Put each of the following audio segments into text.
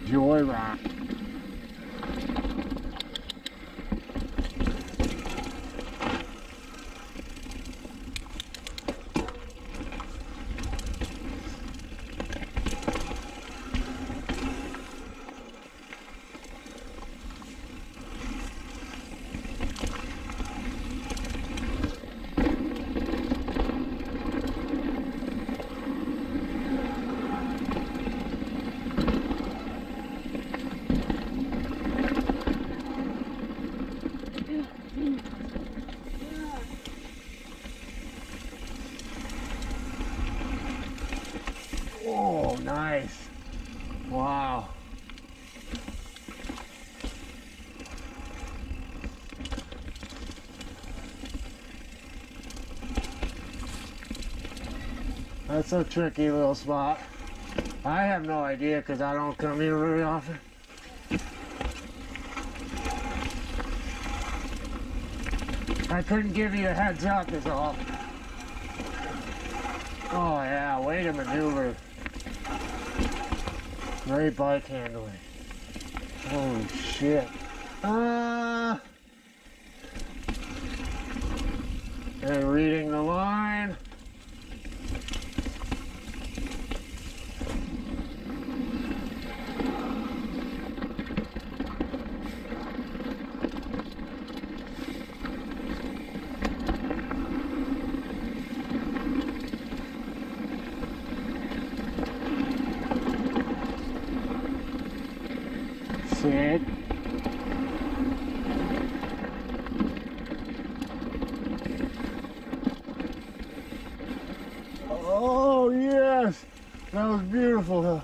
Joyride. Oh, nice. Wow. That's a tricky little spot. I have no idea because I don't come here very often. I couldn't give you a heads up is all. Oh yeah, way to maneuver. Great bike handling. Holy shit. And reading the line. Sit. Oh yes, that was beautiful.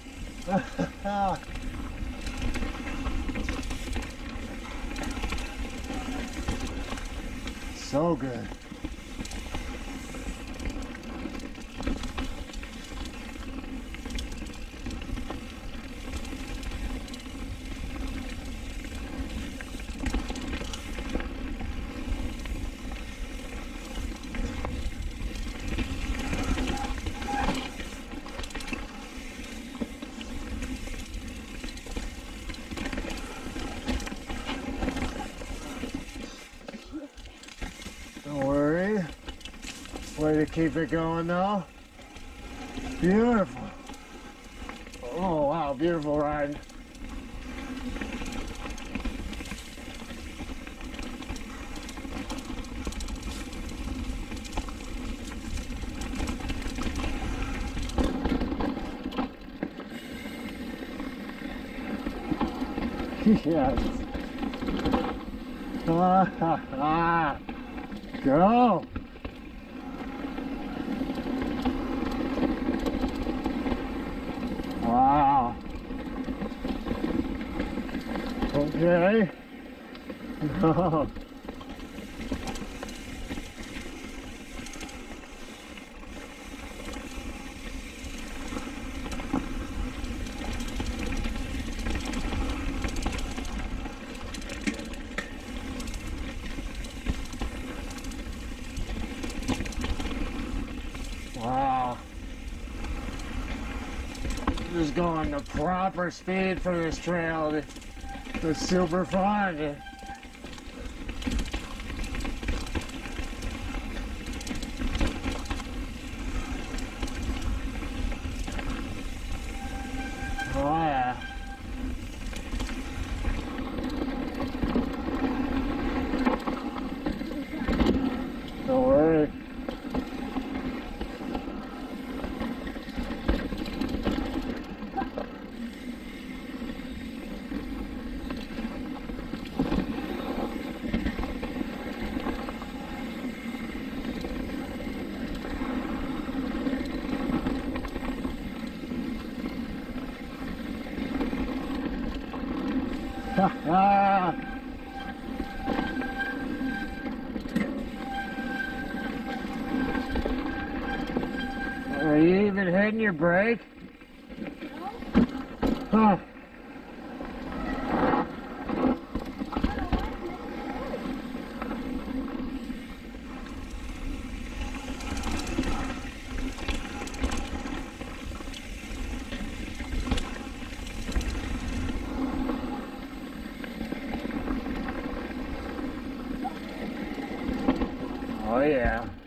So good. Don't worry. Way to keep it going though. Beautiful. Oh wow, beautiful ride. Yes. Go. Wow. Okay. No. Wow. Just going the proper speed for this trail. It's super fun. Oh yeah. Don't worry. Are you even hitting your brake? Huh. Oh yeah.